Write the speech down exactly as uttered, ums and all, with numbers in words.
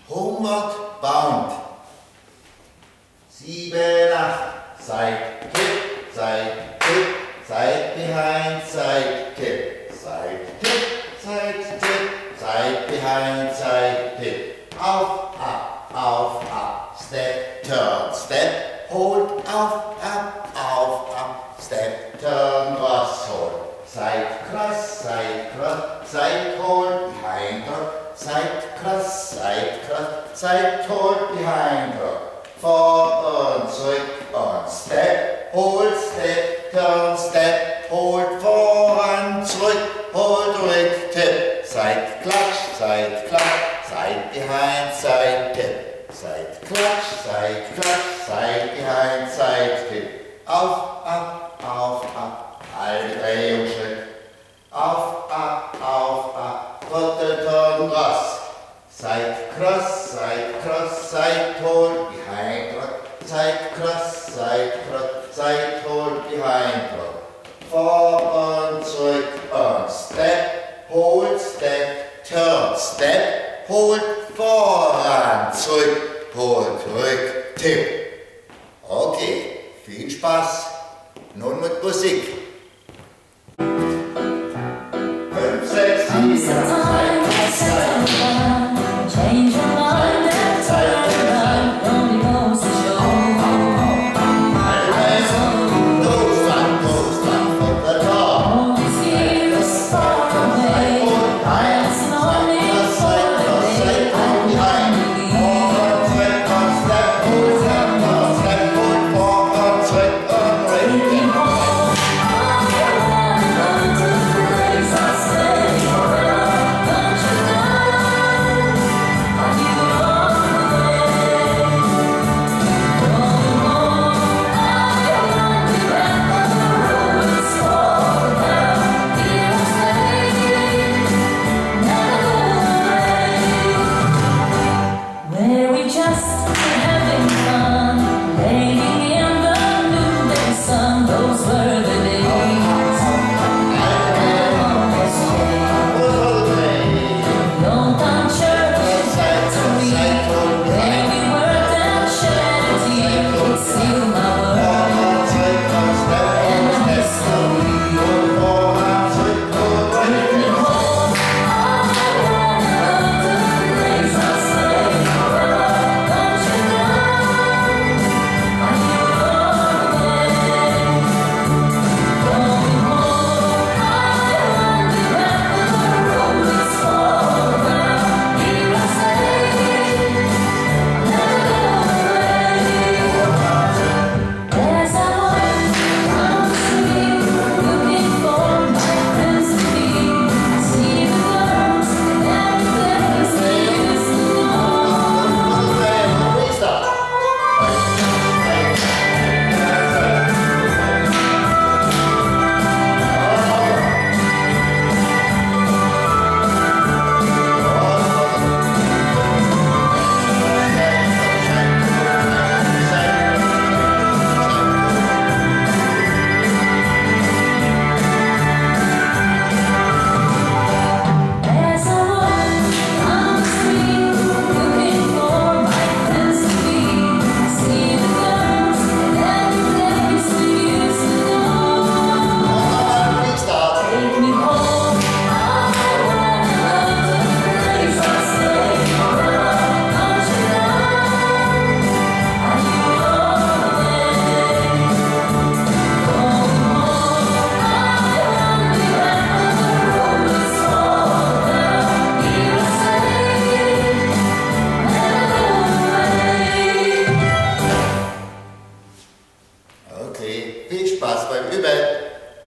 Homeward bound. Sieben, acht, side kick, side kick, side behind, side kick, side kick, side kick, side behind, side kick. Auf, ab, auf, ab, step, turn, step, hold, auf, ab, auf, ab, step, turn, cross, hold. Side cross, side cross, side hold, behind her, side cross, side cross, side hold, behind her. Vor und zurück und step, hold, step, turn, step, hold, voran, zurück, hold, zurück, tip, side clutch, side clutch, side behind, side tip, side clutch, side clutch, side behind, side tip, auf, ab, auf, ab, halbe Drehungsschritt, auf, ab, auf, ab, dritte Turn, cross. Side cross, side cross, side hold, behind rock, side cross, side cross, side hold, behind rock. Vor und zurück und step, hold, step, turn, step, hold, voran, zurück, hold, zurück, tipp. Okay, viel Spaß, nun mit Musik.